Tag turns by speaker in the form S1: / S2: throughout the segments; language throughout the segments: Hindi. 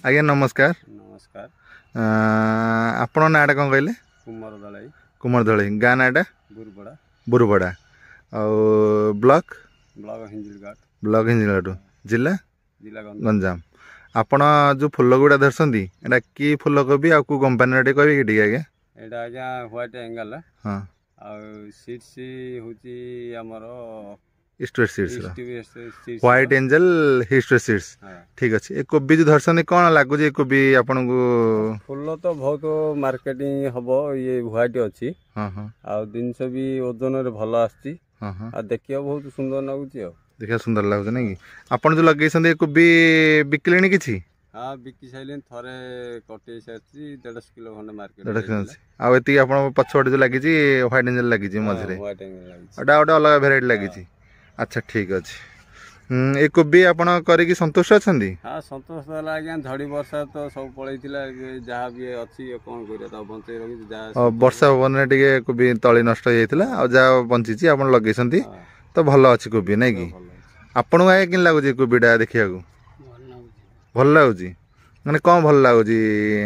S1: आज्ञा नमस्कार।
S2: नमस्कार।
S1: आपण नाटा कौन कहले? कुमार दलाई गाँ नाटा बुरुबड़ा ब्लॉक हिंजिलघाट जिला गंजाम। आपण जो फुल गुड़ा धरसंदी एटा की फुल कोबी आ को कंपनी रे कहबे कि आज्ञा?
S2: एटा आज्ञा व्हाइट एंगल हां आ सीड्स होची हमरो
S1: straight seeds white angel history seeds. ठीक अछि। ए कोबी जो धरसंदी कोन लागु जे कोबी आपन को?
S2: फुल तो बहुत मार्केटिंग हबो ये व्हाइट अछि।
S1: हां हां
S2: आ दिनस भी ओजन रे भलो आछि। हां हां आ देखियो बहुत सुंदर लागुची।
S1: देखियो सुंदर लागुछ नै कि आपन जो लगैसंदी कोबी बिकलेनी किछि?
S2: हां बिकी साइलेन थरे कटे साची 1.5 किलो खंड मार्केट
S1: आ एति आपन पछोड जो लागिछि व्हाइट एंजल लागिछि मझरे
S2: व्हाइट एंगल लागिछि
S1: अडा अडा अलग वेराइटी लागिछि। अच्छा ठीक अछि। ए कोबी आपण करी कि संतुष्ट अछंदी?
S2: हां संतुष्ट होला आज्ञा। झड़ी वर्षा तो सब पळैतिला जहा भी अछि कोन करिया त बंचै रखि जहा
S1: वर्षा पवन रे टिके कोबी तळी नष्ट होइतिला आ जा बंचिछि आपण लगैसंदी तो भलो अछि कोबी नै कि? आपण आए किन लागुछि कोबीडा देखिया को? भल लागुछि माने कोन भल लागुछि?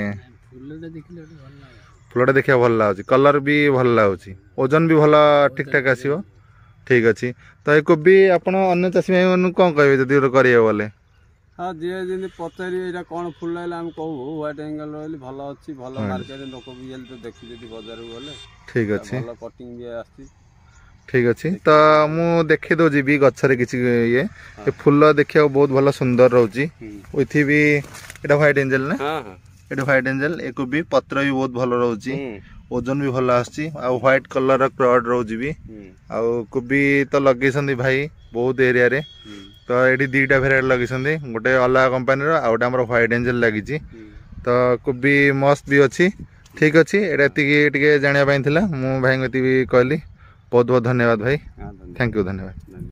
S1: फुलटा देखिया भल लागुछि कलर भी भल लागुछि ओजन भी भल ठीक ठाक आसीबो। ठीक अछि। तो ए कोबी आपण अन्य चासी भाई कोन कहबे जदि करिए बोले?
S2: हां जे जे पचारि एटा कोन फुल लाइला हम कहू व्हाइट एंगल रोली भलो अछि भलो मार्केट लोक भी गेल तो देखि जदि बाजार बोले। ठीक अछि। भलो कटिंग भी आछि। ठीक अछि।
S1: तो मु देखि दो जीबी गछरे किछि ये ए फुल देखिया बहुत भलो सुंदर रहउछि ओइथि भी एटा व्हाइट एंजल ना? हां हां एटा व्हाइट एंजल ए कोबी पत्र भी बहुत भलो रहउछि ओजन भी भलो आछि आ व्हाइट कलर क्रॉड रहउछि भी आ कोबी तो लगैसंदी भाई बहुत एरिया रे। तो एठी दीटा वेराइटी लगैसंदी गोटे अलग कंपनी रो आ गोटे हमर व्हाइट एंजल लागिछि। तो कोबी मस्त भी अछि। ठीक अछि। एटा टिके जानिया पई थिला मु भाई गति भी कहली। बहुत बहुत धन्यवाद भाई। थैंक यू धन्यवाद।